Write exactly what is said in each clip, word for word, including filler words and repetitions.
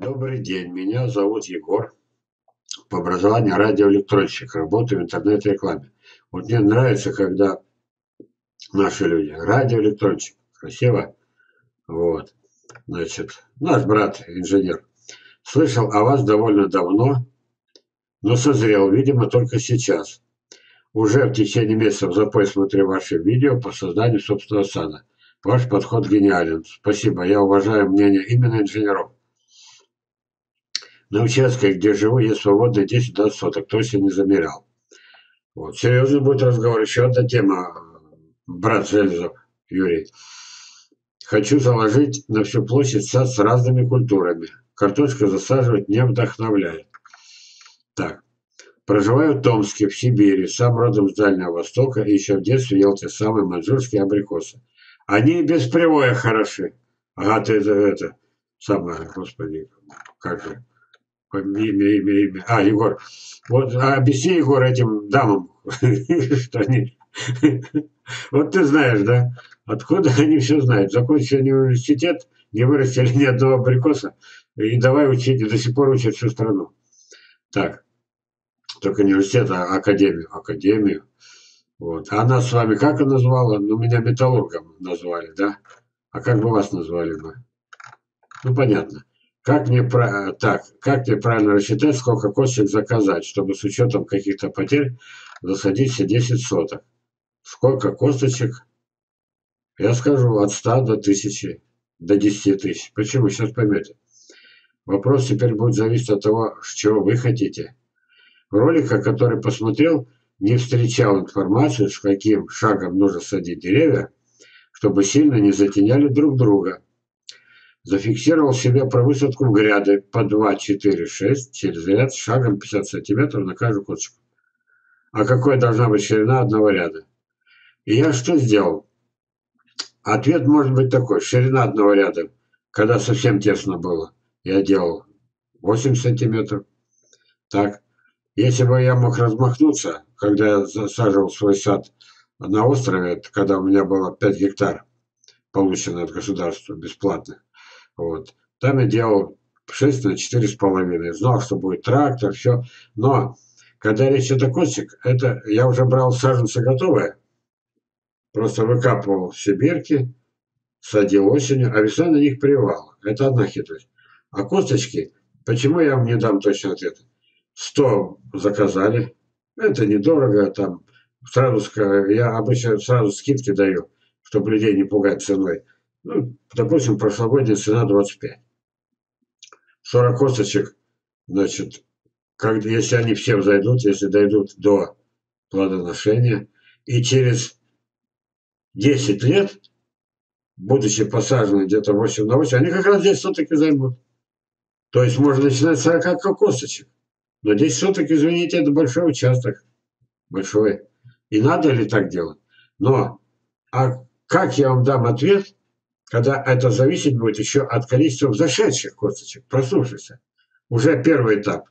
Добрый день, меня зовут Егор. По образованию радиоэлектронщик, работаю в интернет-рекламе. Вот мне нравится, когда наши люди, радиоэлектронщик, красиво. Вот, значит, наш брат инженер. Слышал о вас довольно давно, но созрел, видимо, только сейчас. Уже в течение месяца в запой смотрю ваши видео по созданию собственного сада. Ваш подход гениален. Спасибо, я уважаю мнение именно инженеров. На участке, где живу, есть свободно десять-двадцать соток, точно не замерял. Вот. Серьезный будет разговор. Еще одна тема, брат Железов Юрий. Хочу заложить на всю площадь сад с разными культурами. Картошку засаживать не вдохновляет. Так. Проживаю в Томске, в Сибири, сам родом с Дальнего Востока, и еще в детстве ел те самые маньчжурские абрикосы. Они и без привоя хороши. Ага, ты это, это самое, господи, как же, имя, имя, имя. А, Егор. Вот а объясни, Егор, этим дамам, что они... Вот ты знаешь, да? Откуда они все знают? Закончили университет, не вырастили ни одного абрикоса, и давай учить, и до сих пор учат всю страну. Так. Только не университет, а академию. Академию. Вот. А нас с вами как она назвала? Ну, меня металлургом назвали, да? А как бы вас назвали бы? Ну, понятно. Как мне, так, как мне правильно рассчитать, сколько косточек заказать, чтобы с учетом каких-то потерь засадить все десять соток? Сколько косточек? Я скажу от ста до тысячи, до десяти тысяч. Почему? Сейчас поймете. Вопрос теперь будет зависеть от того, чего вы хотите. Ролика, который посмотрел, не встречал информацию, с каким шагом нужно садить деревья, чтобы сильно не затеняли друг друга. Зафиксировал себе про высадку гряды по два, четыре, шесть через ряд с шагом пятьдесят сантиметров на каждую косточку. А какой должна быть ширина одного ряда? И я что сделал? Ответ может быть такой. Ширина одного ряда, когда совсем тесно было, я делал восемь сантиметров. Так. Если бы я мог размахнуться, когда я засаживал свой сад на острове, когда у меня было пять гектар, получено от государства бесплатно, вот, там я делал шесть на четыре с половиной. Знал, что будет трактор, все. Но когда речь идет о костик, это я уже брал саженцы готовые, просто выкапывал все бирки, садил осенью, а весной на них привал. Это одна хитрость. А косточки, почему я вам не дам точно ответа? сто заказали. Это недорого. Там сразу, я обычно сразу скидки даю, чтобы людей не пугать ценой. Ну, допустим, прошлогодняя цена двадцать пять. сорок косточек, значит, как, если они все взойдут, если дойдут до плодоношения, и через десять лет, будучи посажены где-то восемь на восемь, они как раз десять соток и займут. То есть можно начинать с сорока косточек. Но десять соток, извините, это большой участок. Большой. И надо ли так делать? Но, а как я вам дам ответ, когда это зависит будет еще от количества взошедших косточек, проснувшихся? Уже первый этап.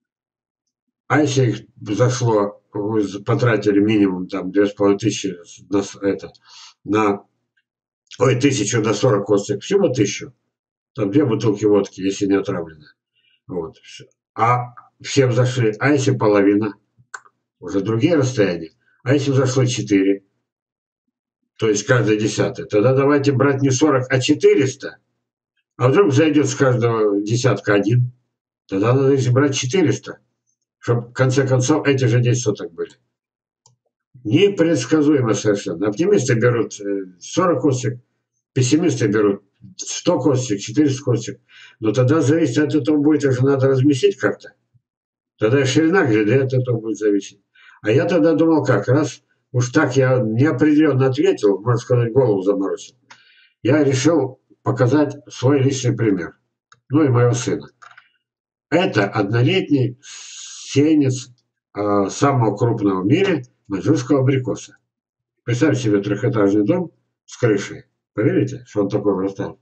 А если их зашло, вы потратили минимум там две с половиной тысячи на это, на, ой, тысячу на сорок косточек, всего тысячу. Там две бутылки водки, если не отравлено. Вот. А все взошли, а если половина? Уже другие расстояния. А если взошло четыре, то есть каждое десятое, тогда давайте брать не сорок, а четыреста. А вдруг зайдет с каждого десятка один, тогда надо брать четыреста, чтобы в конце концов эти же десять соток были. Непредсказуемо совершенно. Оптимисты берут сорок косточек, пессимисты берут сто косточек, четыреста косточек. Но тогда зависит от этого будет, уже надо разместить как-то. Тогда и ширина гряды от этого будет зависеть. А я тогда думал, как раз уж так я неопределенно ответил, можно сказать, голову заморозил. Я решил показать свой личный пример. Ну и моего сына. Это однолетний сеянец э, самого крупного в мире маньчжурского абрикоса. Представьте себе трехэтажный дом с крышей. Поверите, что он такой вырастал?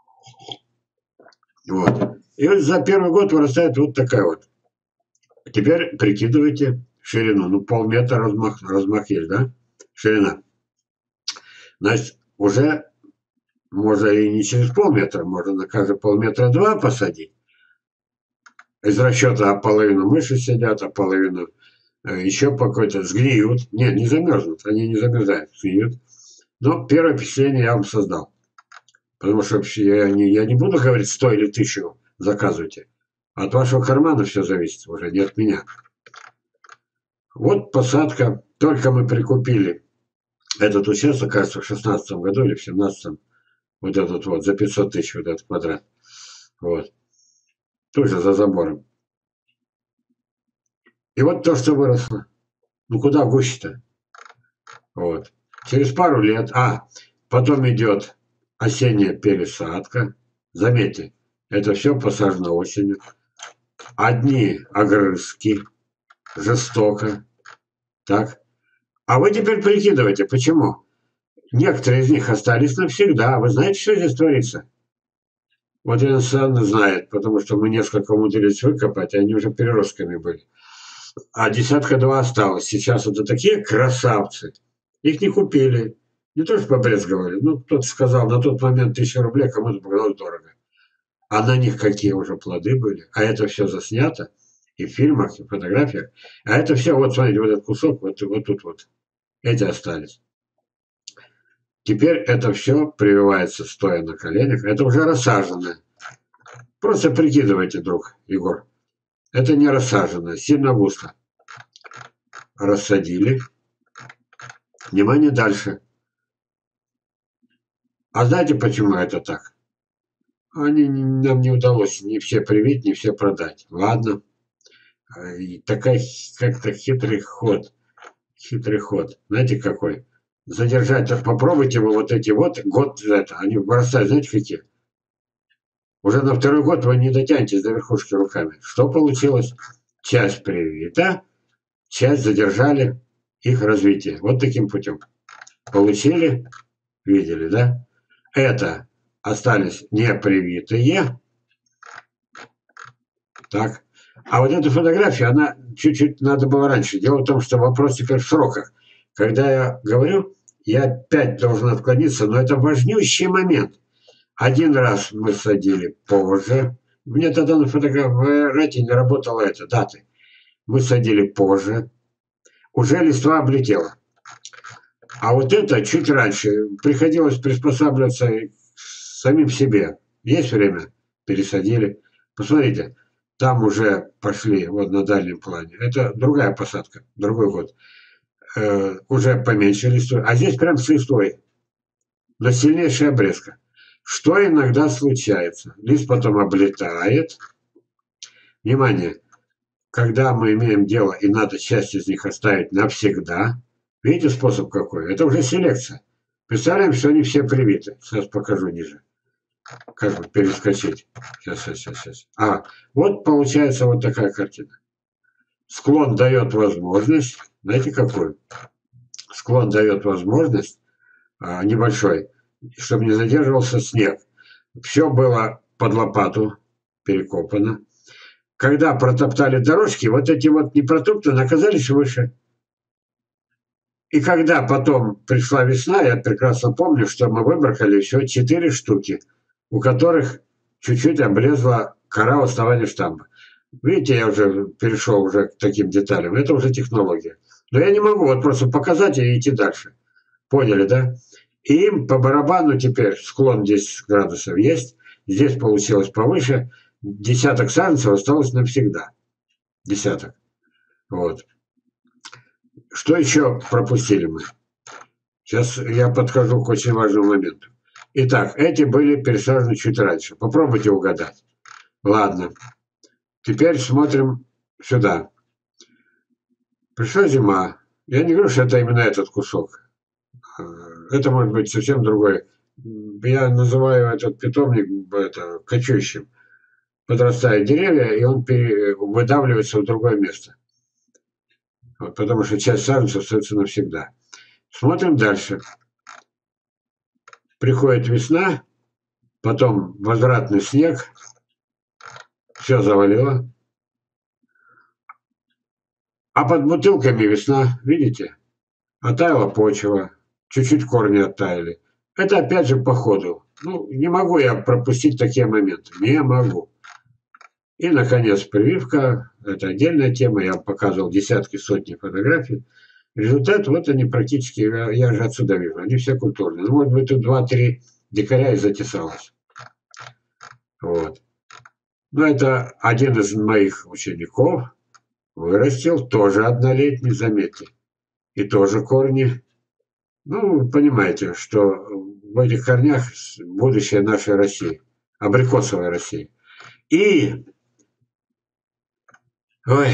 Вот. И вот за первый год вырастает вот такая вот. Теперь прикидывайте ширину. Ну, полметра размах, размах есть, да? Ширина. Значит, уже можно и не через полметра, можно на каждый полметра два посадить. из расчета, а половину мыши сидят, а половину э, еще по какой-то сгниют. Нет, не замерзнут, они не замерзают, сгниют. Но первое впечатление я вам создал. Потому что вообще я не, я не буду говорить сто или тысячу заказывайте. От вашего кармана все зависит, уже не от меня. Вот посадка. Только мы прикупили этот участок, кажется, в шестнадцатом году или в семнадцатом. Вот этот вот, за пятьсот тысяч вот этот квадрат. Вот. Тоже за забором. И вот то, что выросло. Ну куда гуще-то? Вот. Через пару лет, а, потом идет осенняя пересадка. Заметьте, это все посажено осенью. Одни огрызки, жестоко. Так. А вы теперь прикидывайте, почему? Некоторые из них остались навсегда. Вы знаете, что здесь творится? Вот Ирина Александровна знает, потому что мы несколько умудрились выкопать, и они уже переростками были. А десятка два осталось. Сейчас это такие красавцы. Их не купили. Не то, что побрезговали. Ну, кто-то сказал, на тот момент тысяча рублей кому-то показалось дорого. А на них какие уже плоды были. А это все заснято. И в фильмах, и в фотографиях. А это все, вот смотрите, вот этот кусок, вот, вот тут вот. Эти остались. Теперь это все прививается стоя на коленях. Это уже рассаженное. Просто прикидывайте, друг Егор. Это не рассаженное, сильно густо. Рассадили. Внимание, дальше. А знаете, почему это так? Они, нам не удалось не все привить, не все продать. Ладно. И такая как-то хитрый ход. Хитрый ход. Знаете какой? Задержать. Попробуйте вы вот эти вот, год это, они бросают, знаете какие? Уже на второй год вы не дотянетесь до верхушки руками. Что получилось? Часть привита, часть задержали их развитие. Вот таким путем. Получили, видели, да? Это остались непривитые. Так. А вот эта фотография, она чуть-чуть надо было раньше. Дело в том, что вопрос теперь в сроках. Когда я говорю, я опять должен отклониться, но это важнющий момент. Один раз мы садили позже. Мне тогда на фотографии не работала эта дата. Мы садили позже. Уже листва облетела. А вот это чуть раньше. Приходилось приспосабливаться самим себе. Есть время? Пересадили. Посмотрите, там уже пошли, вот на дальнем плане. Это другая посадка, другой год. Э, уже поменьше листвы. А здесь прям с листвой. Но сильнейшая обрезка. Что иногда случается? Лист потом облетает. Внимание, когда мы имеем дело, и надо часть из них оставить навсегда. Видите способ какой? Это уже селекция. Представляем, что они все привиты. Сейчас покажу ниже. Как бы перескочить. Сейчас, сейчас, сейчас, сейчас. А, вот получается вот такая картина. Склон дает возможность. Знаете какую? Склон дает возможность а, небольшой, чтобы не задерживался снег. Все было под лопату перекопано. Когда протоптали дорожки, вот эти вот непротоптанные оказались выше. И когда потом пришла весна, я прекрасно помню, что мы выбракали еще четыре штуки, у которых чуть-чуть обрезала кора основания штамба. Видите, я уже перешел уже к таким деталям. Это уже технология. Но я не могу вот просто показать и идти дальше. Поняли, да? И им по барабану теперь склон десять градусов есть. Здесь получилось повыше. Десяток саженцев осталось навсегда. Десяток. Вот. Что еще пропустили мы? Сейчас я подхожу к очень важному моменту. Итак, эти были пересажены чуть раньше. Попробуйте угадать. Ладно. Теперь смотрим сюда. Пришла зима. Я не говорю, что это именно этот кусок. Это может быть совсем другой. Я называю этот питомник это, кочующим. Подрастают деревья, и он пере, выдавливается в другое место. Вот, потому что часть саженцев остается навсегда. Смотрим дальше. Приходит весна, потом возвратный снег, все завалило. А под бутылками весна, видите? Оттаяла почва, чуть-чуть корни оттаяли. Это опять же по ходу. Ну, не могу я пропустить такие моменты. Не могу. И, наконец, прививка. Это отдельная тема. Я вам показывал десятки, сотни фотографий. Результат, вот они практически, я, я же отсюда вижу, они все культурные. Ну, может быть, тут два-три дикаря и затесалось. Вот. Но это один из моих учеников вырастил, тоже однолетний, заметьте. И тоже корни. Ну, вы понимаете, что в этих корнях будущее нашей России, абрикосовой России. И, ой,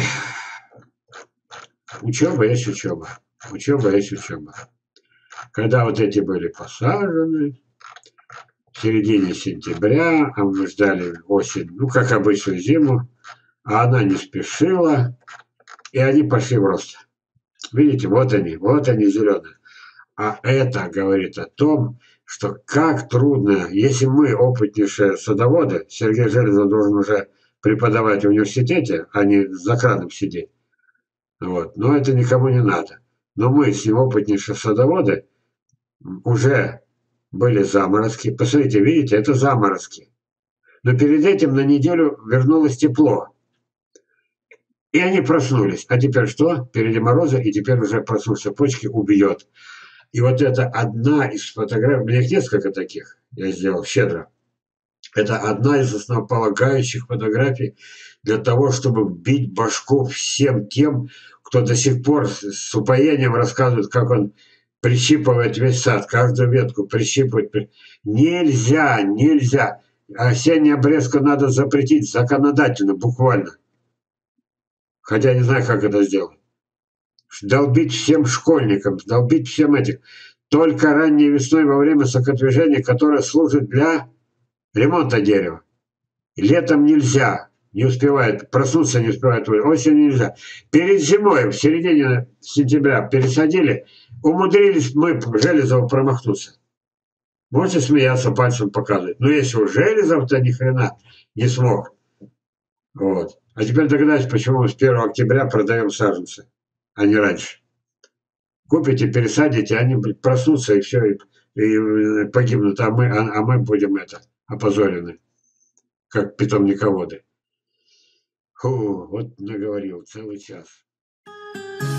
учеба есть учеба. Учеба есть учеба. Когда вот эти были посажены, в середине сентября, а мы ждали осень, ну, как обычно, зиму, а она не спешила, и они пошли в рост. Видите, вот они, вот они зеленые. А это говорит о том, что как трудно, если мы опытнейшие садоводы, Сергей Железов должен уже преподавать в университете, а не за краном сидеть. Вот. Но это никому не надо. Но мы с ним опытнейшие садоводы уже были заморозки. Посмотрите, видите, это заморозки. Но перед этим на неделю вернулось тепло. И они проснулись. А теперь что? Впереди морозы, и теперь уже проснулся почки, убьет. И вот это одна из фотографий, у меня их несколько таких, я сделал щедро. Это одна из основополагающих фотографий для того, чтобы бить башку всем тем, кто до сих пор с упоением рассказывает, как он прищипывает весь сад, каждую ветку прищипывает. Нельзя, нельзя. Осеннюю обрезку надо запретить законодательно, буквально. Хотя я не знаю, как это сделать. Долбить всем школьникам, долбить всем этим. Только ранней весной во время сокодвижения, которое служит для ремонта дерева. Летом нельзя, не успевает, проснуться не успевает, осенью нельзя. Перед зимой, в середине сентября пересадили, умудрились мы, Железова, промахнуться. Можете смеяться, пальцем показывать. Но если у Железов-то ни хрена не смог. Вот. А теперь догадайтесь, почему мы с первого октября продаем саженцы, а не раньше. Купите, пересадите, они проснутся и все, и, и погибнут, а мы, а, а мы будем это опозорены, как питомниководы. Фу, вот наговорил целый час.